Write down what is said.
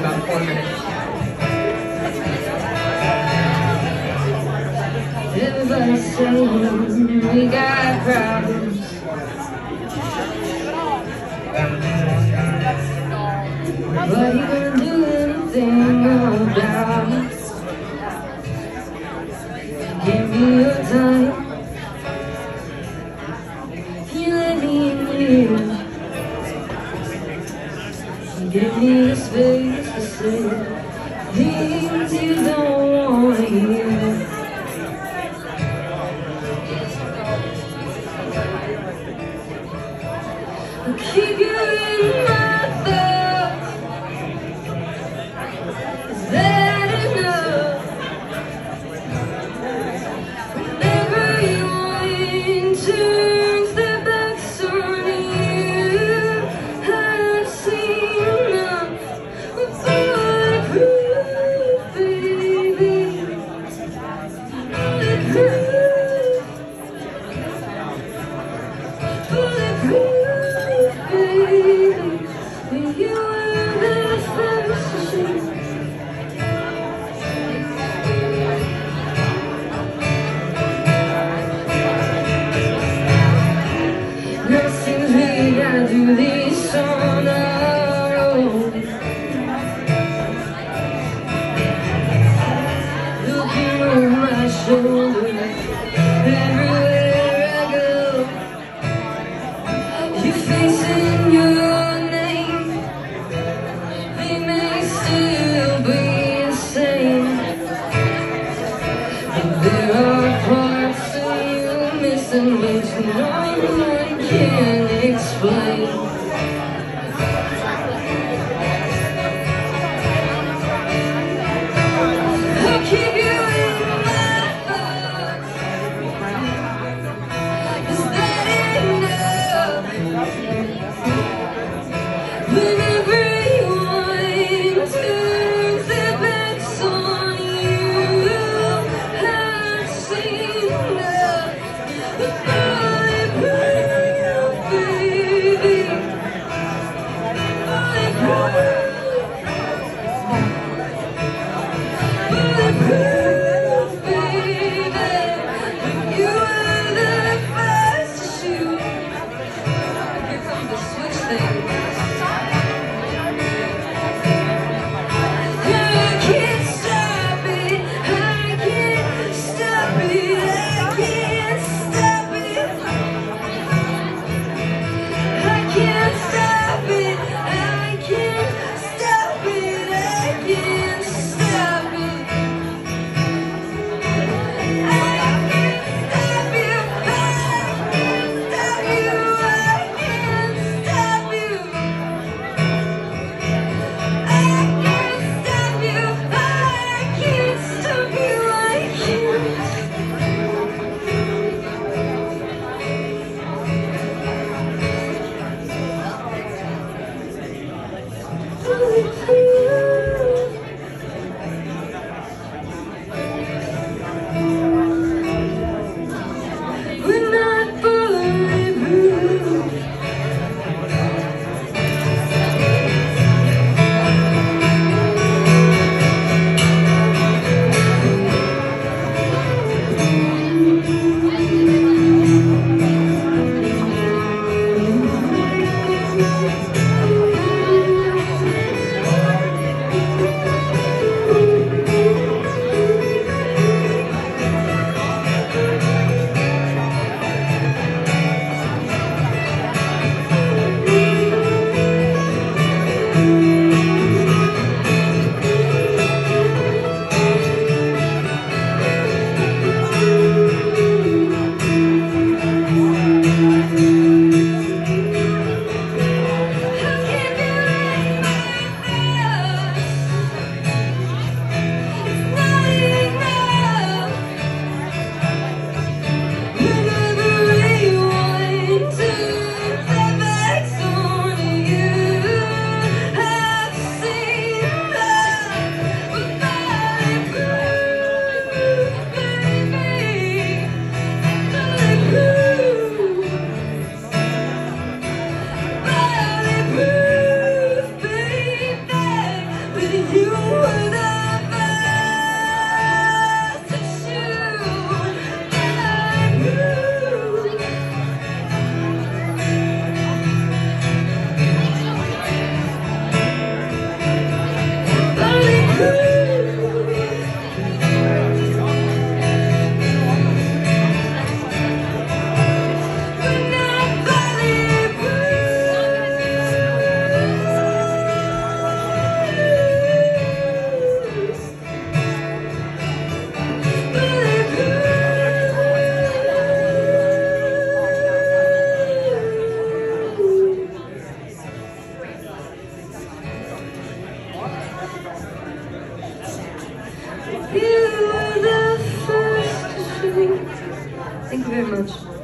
about 4 minutes. Everybody's saying we got problems, but you gonna do anything about it? Give me your time, you let me in here. Give me the space to say things you don't wanna hear. I'll keep you in my thoughts. Is that enough? Whenever anyone turns their backs on you, I've seen enough. Bulletproof, baby. Bulletproof. Bulletproof. I do this on our own. Looking over my shoulder, everywhere I go, you're facing your name. They may still be insane, but there are parts of you missing which no one can explain. I'll keep you in my thoughts. Is that enough? When everyone turns their backs on you, I've seen enough. Bulletproof. very much.